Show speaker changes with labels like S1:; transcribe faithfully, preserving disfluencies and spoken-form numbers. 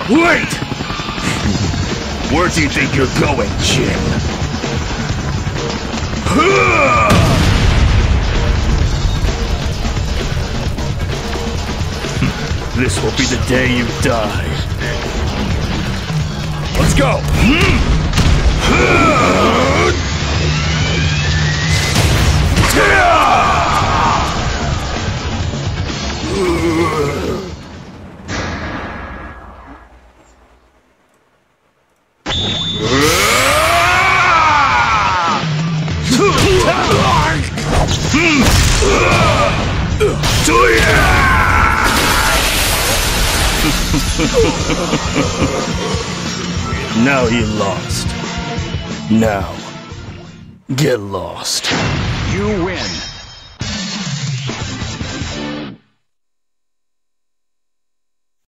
S1: Wait! Where do you think you're going, Jin? This will be the day you die. Let's go! Now you lost. Now, get lost.
S2: You